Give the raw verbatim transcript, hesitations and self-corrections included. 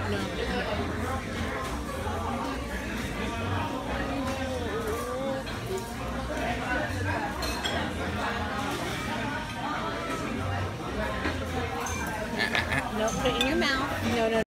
No. No, put it in your mouth. No, no.